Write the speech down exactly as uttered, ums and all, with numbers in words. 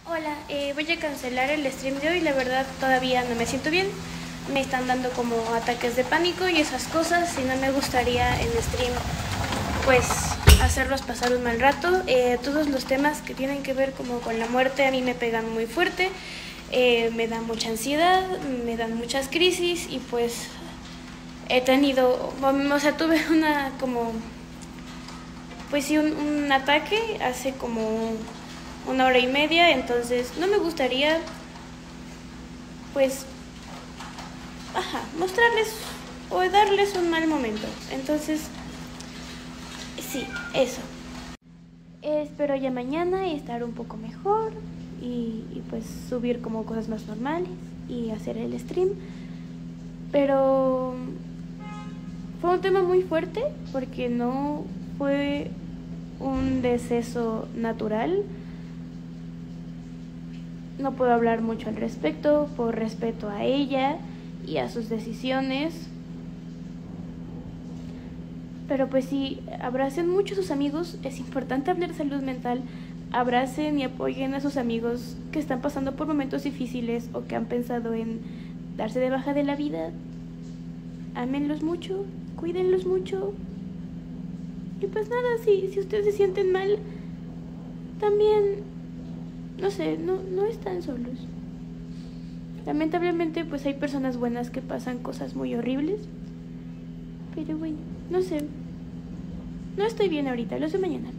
Hola, eh, voy a cancelar el stream de hoy, la verdad todavía no me siento bien. Me están dando como ataques de pánico y esas cosas y no me gustaría en stream pues hacerlos pasar un mal rato. Eh, todos los temas que tienen que ver como con la muerte a mí me pegan muy fuerte, eh, me da mucha ansiedad, me dan muchas crisis y pues he tenido, o sea, tuve una como, pues sí, un, un ataque hace como una hora y media, entonces no me gustaría pues ajá, mostrarles o darles un mal momento. Entonces sí, eso. Espero ya mañana estar un poco mejor y, y pues subir como cosas más normales y hacer el stream. Pero fue un tema muy fuerte porque no fue un deceso natural. No puedo hablar mucho al respecto por respeto a ella y a sus decisiones. Pero pues sí, abracen mucho a sus amigos. Es importante hablar de salud mental. Abracen y apoyen a sus amigos que están pasando por momentos difíciles o que han pensado en darse de baja de la vida. Ámenlos mucho, cuídenlos mucho. Y pues nada, si, si ustedes se sienten mal, también, no sé, no, no están solos. Lamentablemente pues hay personas buenas que pasan cosas muy horribles. Pero bueno, no sé. No estoy bien ahorita, lo sé mañana.